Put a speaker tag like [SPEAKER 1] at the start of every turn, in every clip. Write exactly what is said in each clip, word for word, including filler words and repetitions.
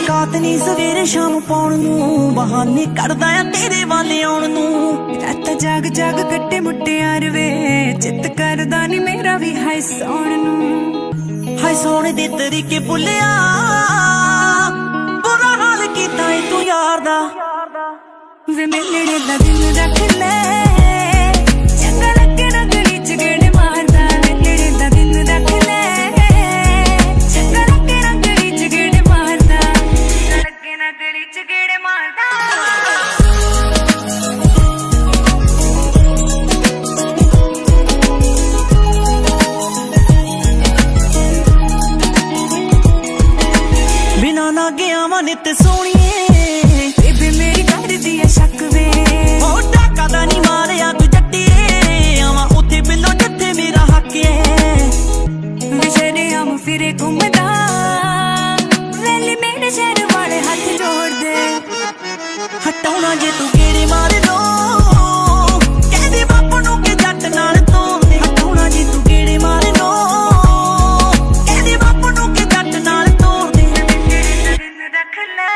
[SPEAKER 1] औकात नहीं सवेरे शाम पाउण नूं, बहाने करदा आ तेरे वाले आउण नूं।
[SPEAKER 2] रात जाग जाग कट्टे मुटियार वे, चित करदा नी मेरा भी हाय सौण नूं।
[SPEAKER 1] हाय सोने दे तरीके भुलिया, बुरा हाल कीता ए तू यार दा।
[SPEAKER 2] वे मिलने दा दिल रख ले, चंगा लगे ना गली च गेड़े मारदा। मिलने दा दिल रख ले, चंगा लगे ना गली च गेड़े मारदा। लगे ना गली च गेड़े मारदा।
[SPEAKER 1] बिना ना गया वा नित सोनिए,
[SPEAKER 2] बेबे मेरी कर दी है शक वे।
[SPEAKER 1] ओ टाका दा नी मारिया तू जट्टिए, आवा उथे बिलो जिथे मेरा हक है।
[SPEAKER 2] विशरे हम फिरे घूमदा, वेली मेरे शहर वाले हाथ जोड़ दे।
[SPEAKER 1] हटाउणा जे तू गेड़े मार दो, कहदे बापू नूं के जट नाल तोड़ दे। हटाउणा जे तू गेड़े मार दो, कहदे बापू नूं के जट नाल तोड़ दे।
[SPEAKER 2] रख ले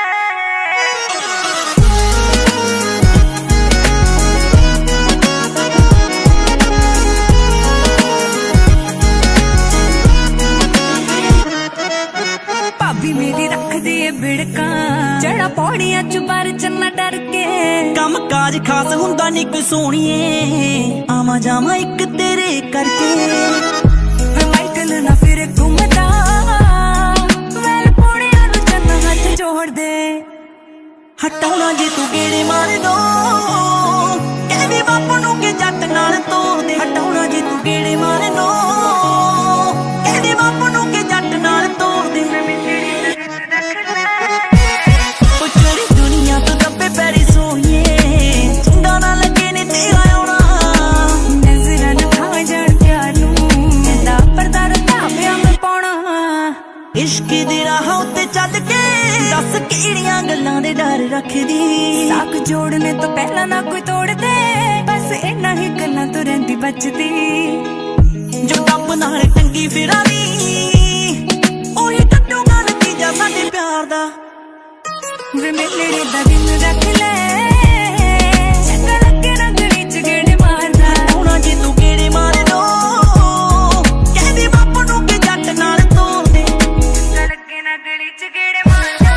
[SPEAKER 2] भाभी मेरी रख दी है बिड़का, चढ़ा पौड़ियां च पर चलना डर के।
[SPEAKER 1] कम काज खास हुंदा नी कोई सोनिए, आवा जावा एक तेरे करके।
[SPEAKER 2] वे माइकल ना फिर घूमदा, वेल पौड़ियां नूं चन्ना हाथ जोड़ दे।
[SPEAKER 1] हटाउणा जे तू गेड़े मार दो, कहदे बापू नूं के जट नाल तोड़ दे। हटाउणा जे तू गेड़े मार दो, कहदे बापू नूं के जट नाल तोड़ दे। ओ चली दुनिया तो दब्बे पैरी सोइए, चंगा ना लगे ने तेरा आउणा।
[SPEAKER 2] नज़रां ना खा जाण प्यार नूं, कहंदा परदा रता पिया मैं पाउणा।
[SPEAKER 1] इश्क दे राह उत्ते चल के दस किहड़ियां गल्लां दे डर रखदी।
[SPEAKER 2] साक जोड़ने तो पहला ना कोई तोड़ दे, बस इन्ना ही गल्लां तो रहिंदी बचदी।
[SPEAKER 1] जो डब नाल टंगी फिरां दी, ओही कट्टूगा नतीजा साडे प्यार दा।
[SPEAKER 2] वे मिलने दा दिल रख ले, चंगा लगे ना गली च गेड़े मारदा।
[SPEAKER 1] हटाउणा जे तू गेड़े मार दो, कहदे बापू नूं के जट नाल तोड़ दे।
[SPEAKER 2] चंगा लगे ना गली च गेड़े मारदा।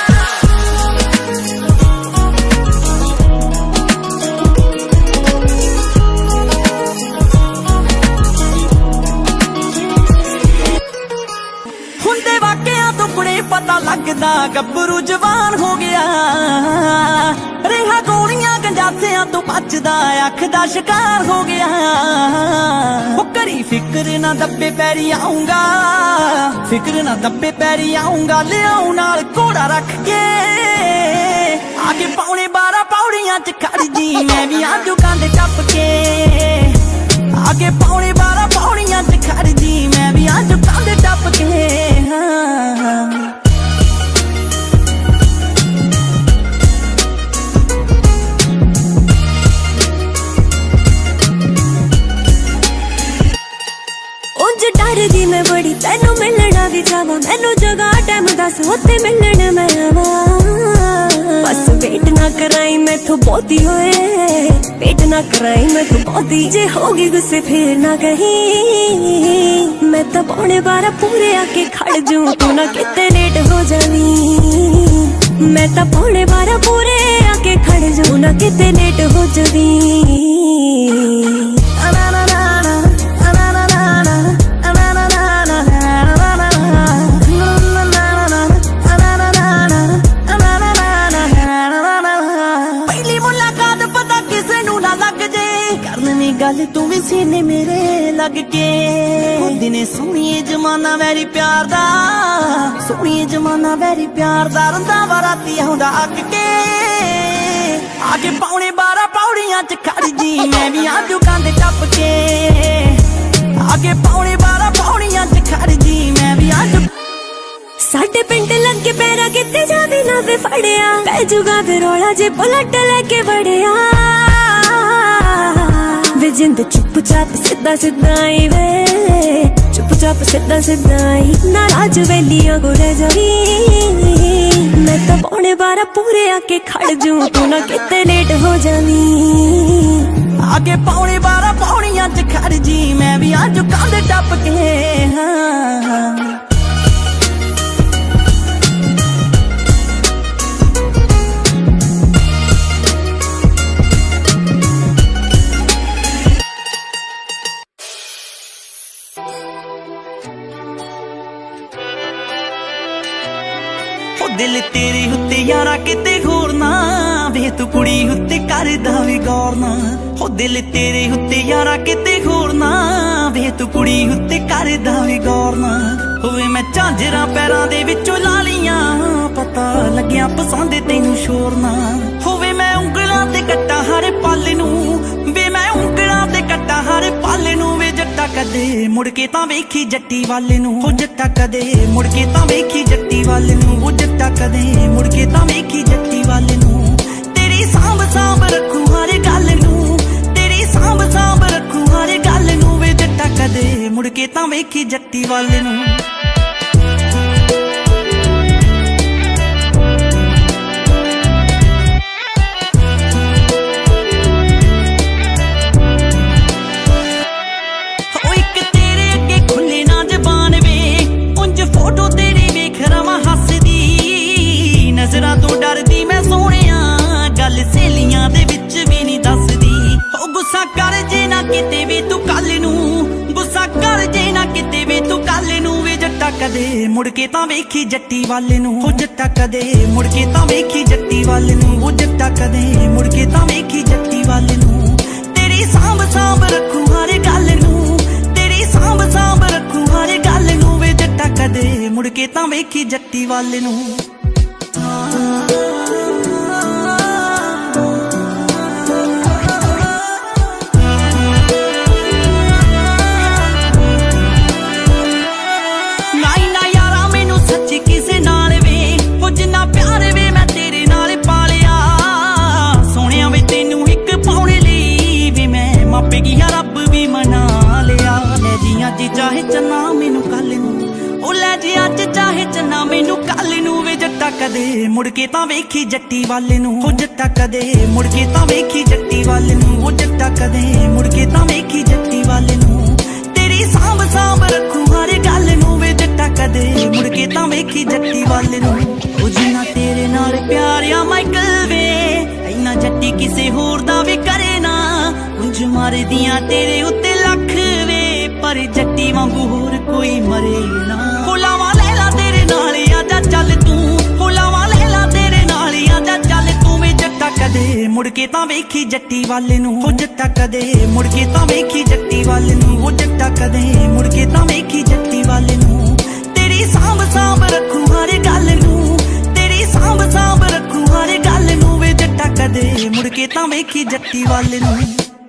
[SPEAKER 1] हुंदे वाकिया तो बड़े पता लगदा, गब्बरू जवान हो गया। रेहा गोलियां गंजासियां तो बचदा, अख दा शिकार हो गया। वो करी फिक्र ना दब्बे पैरी आऊंगा, फिक्र ना दब्बे पैरी आऊंगा। ले आऊं नाल घोड़ा रख के, आगे पौने बारह पौड़ियां च खड़ जी मैं भी आजू कंध टप के। आगे पौने बारह पौड़ियां च खड़ जी मैं भी आजू कंध टप के। हाँ।
[SPEAKER 2] उंज डरदी मैं बड़ी, तेनू मिलना भी चाहवां। मैनू जगह टाइम दस, उत्ते मिलण मैं आवां। बस वेट ना कराई मैथों बहुती होए, वेट ना कराई मैथों बहुती। जे होगी गुस्से फिर ना कहीं, मैं तो पौने बारह पूरे आके खड़ जूं, तू ना किते लेट हो जावी। मैं तो पौने बारह पूरे आके खड़ जूं, ना किते लेट हो जावी।
[SPEAKER 1] गल तू भी सीने मेरे लग के। दिने सोनिए जमाना वैरी प्यार दा, सोनिए जमाना वैरी प्यार दा। रंदा बाराती आउंदा अग के, आगे पौने बारह पौड़ियां च खड़ जी मैं भी आजू कंध टप के। आगे पौने बारह पौड़ियां च खड़ जी मैं भी आजू।
[SPEAKER 2] साडे पिंड लगे पैरा किते जावे ना वे फड़िया, पै जूगा वे रौला जे पलट लेके बड़िया। वे जिंद चुप चाप सिद्धा सिद्धा आई वे, चुप चाप सिद्धा सिद्धा आई। नाराज वेलियां को रह जाई, मैं तो पौने बारह पूरे आके खड़ जूं, तू ना किते लेट हो जावी।
[SPEAKER 1] आगे पौने बारह पौड़ियां च खड़ जी, मैं भी अज कंध टप के। हाँ दिल तेरे उत्ते यारा किते होर ना, वे तू कुड़ी उत्ते करदा वी गौर ना। हो दिल तेरे उत्ते यारा किते होर ना, वे तू कुड़ी उत्ते करदा वी गौर ना। होवे मैं झांजरा पैरां दे विचों ला लियां, पता लग्या पसंद तैनू शोर ना। होवे मैं उंगलां ते कट्टा हर पल नू, वे मैं उंगलां ते कट्टा हर पल नू। वे जट्टा कदे मुड़ के तां वेखी जट्टी वाले नू, हो जट्टा कदे मुड़ के तां वेखी जट्टी वाले नू। हो जट्टा कदे मुड़ के तां वेखी जट्टी वाले नू। तेरी सांभ सांभ रखूं हर गल नू, तेरी सांभ सांभ रखूं हर गल नू। वे जट्टा कदे मुड़ के तां वेखी जट्टी वाले नू। फोटो तेरी वेख रवां हसदी, नजरां तो डरदी मैं सोहणिया, गल सहेलियां दे विच भी नहीं दसदी। हो गुस्सा कर जे ना किते वी तू कल नू, गुस्सा कर जे ना किते वी तू कल नू। वे जट्टा कदे मुड़ के तां वेखी जट्टी वाले नू, हो जट्टा कदे मुड़ के तां वेखी जट्टी वाले नू। हो जट्टा कदे मुड़ के तां वेखी जट्टी वाले नू। तेरी सांभ सांभ रखूं हर गल नू, तेरी सांभ सांभ रखूं हर गल नू। वे जट्टा कदे मुड़ के तां वेखी जट्टी वाले नू। नाई ना यारा मैनू सच्ची किसे नाल वे, हो जिन्ना प्यार वे मैं तेरे नाल पालिया। सोहणिया वे तैनू इक पाउणे लई वे मैं मापे गिया रब भी मना लिया। ले जी अज चाहे चन्ना मैनू कल नू, ओ ले जी अज चाहे चन्ना मैनू कल नू। वे जट्टा कदे मुड़ के तां वेखी जट्टी वाले नू, हो जट्टा कदे मुड़ के तां वेखी जट्टी वाले नू। हो जट्टा कदे मुड़ के तां वेखी जट्टी वाले नू। तेरी सांभ सांभ रखूं हर गल नू। वे जट्टा कदे मुड़ के तां वेखी जट्टी वाले नू। ओ जिन्ना तेरे नाल प्यार आ माइकल वे, इन्ना जट्टी किसे होर दा वी करे ना। उंज मारे दियां तेरे उत्ते लख वे, पर जट्टी वांगू होर कोई मरे ना। हो लावां लैला तेरे नाल आजा चल तू, हो लावां लैला तेरे नाल आजा चल तू। वे जट्टा कदे मुड़ के तां वेखी जट्टी वाले नू, हो जट्टा कदे मुड़ के तां वेखी जट्टी वाले नू। हो जट्टा कदे मुड़ के तां वेखी जट्टी वाले नू। तेरी सांभ सांभ रखूं हर गल नू, तेरी सांभ सांभ रखूं हर गल नू। वे जट्टा कदे मुड़ के तां वेखी जट्टी वाले नू।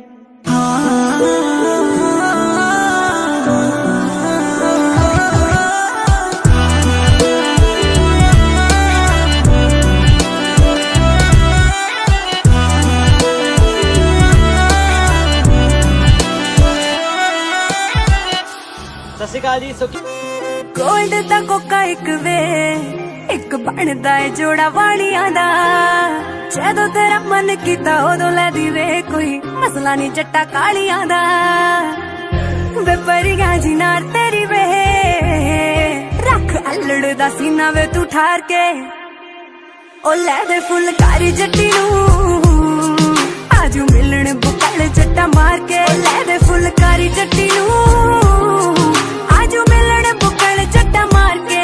[SPEAKER 2] गोल्ड दा कोका एक वे, एक बनदा है जोड़ा वालियां दा। जदों तेरा मन कीता उदों लै दी वे, कोई मसला नहीं जट्टा कालियां दा। वे परियां जी नाल तेरी वे, रख अल्लड़ दा सीना वे तू ठार के। ओ लै दे फुलकारी जट्टी नू, आजू मिलण बुकल जट्टा मार के। ओ लै दे फुलकारी जट्टी नू, आजू मिलण बुकल जट्टा मार के।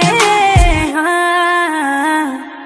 [SPEAKER 2] हाँ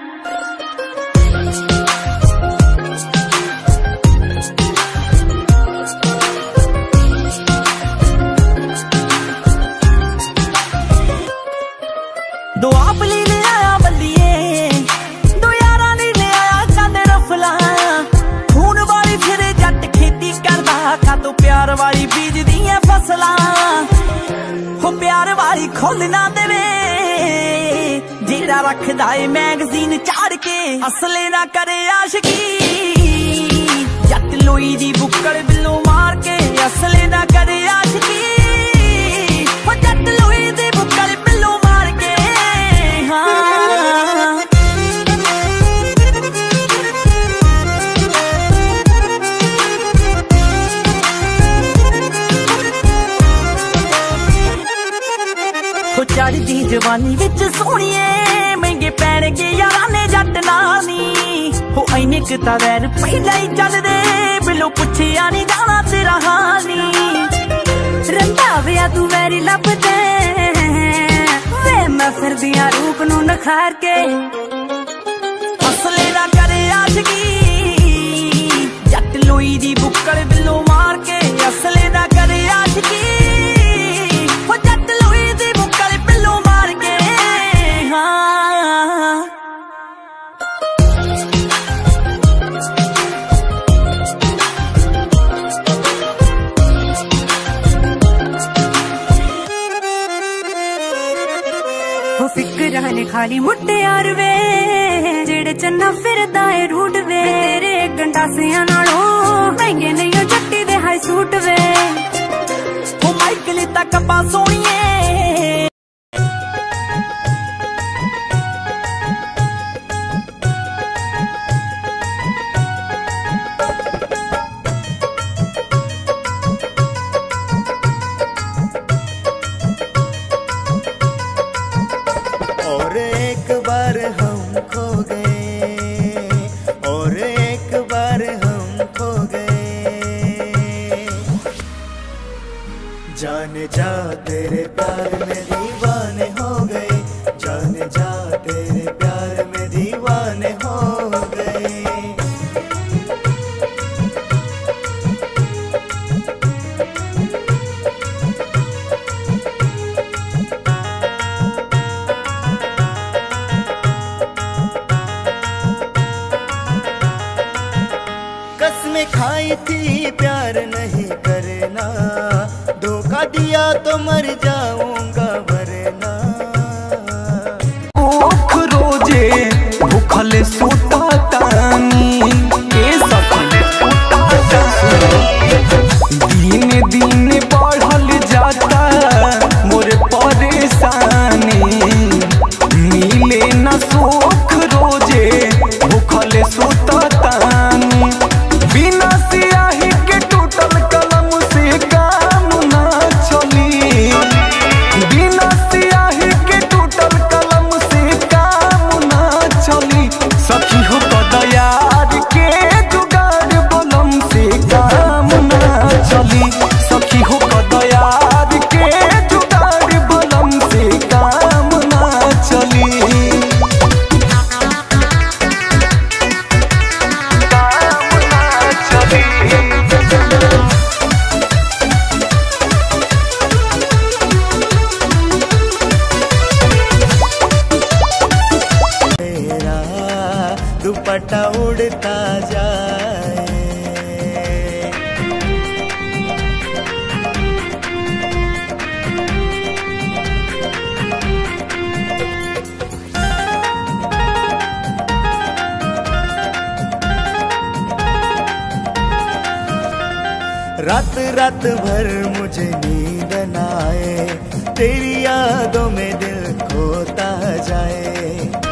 [SPEAKER 1] दो आप ली ले आया बल्लिए, दो यारा ली ले आया चंद रफला। खून वाली फिर जट खेती करदा, का तो प्यार वाली बीज दियां फसला। हो प्यार वाली खोल ना देवे, जेड़ा रखदा है मैगजीन चाड़ के। असले ना करे आशिकी, जट लोई दी बुक्कड़ बिल्लो मार के। असले ना करे आशिकी, हो जट लोई दी बुक्कड़ बिल्लो मार के। हाँ चढ़दी जवानी विच सोहणीए महंगे पैणगे यारां ने जट नाल नी हो इन्ने क तां वैर पहिला ही चलदे बिलो पुछिया नहीं जाना तेरा हाल नी
[SPEAKER 2] रंधाविया तू वैरी लभदे वे मैं फिरदियां रूप नू नखार के
[SPEAKER 1] असले ना करे आशकी जट लोई दी बुक्कड़ बिलो मार के असले ना करे आशकी वो जट लोई दी बुक्कड़ बिलो मार के हाँ
[SPEAKER 2] वो फिक्र ने खाली मुट्टे यार वे जेड़े चन्ना फिरदा है रूट वे तेरे गंडासियां नालों महंगे नहीं हो जट्टी दे हाई सूट वे
[SPEAKER 1] वो माइकल तक पा सोनिए
[SPEAKER 3] और एक बार हम खो गए और एक बार हम खो गए जाने जा तेरे प्यार में दीवाने हो गए जाने जा तेरे प्यार में दीवाने हो गए कसमें खाई थी प्यार नहीं करना धोखा दिया तो मर जाऊंगा वरना
[SPEAKER 1] ओख रोजे भूखल सोता तानी के सखल सोता दिन दिन बढ़ल जाता मोर परेशानी मिले न सुख रोजे भूखल सोता तानी बिना सियाही के टूटल कलम से काम ना चली बिना सियाही के टूटल कलम से काम ना चली सखी हो कदयार के जुगाड़ बलम से काम ना चली सखी हो कदयार के जुगाड़ बलम से काम ना चली
[SPEAKER 3] मेरा दुपट्टा उड़ता जाए रात रात भर मुझे नींद न आए तेरी यादों में दिल खोता जाए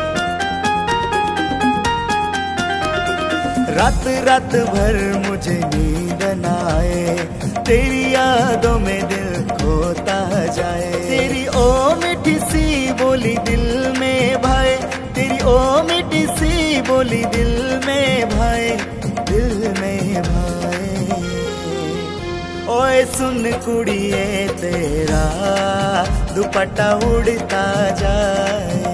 [SPEAKER 3] रात रात भर मुझे नींद न आए तेरी यादों में दिल खोता जाए तेरी ओ मीठी सी बोली दिल में भाई तेरी ओ मीठी सी बोली दिल में भाई दिल में भाई ओए सुन कुड़िए तेरा दुपट्टा उड़ता जाए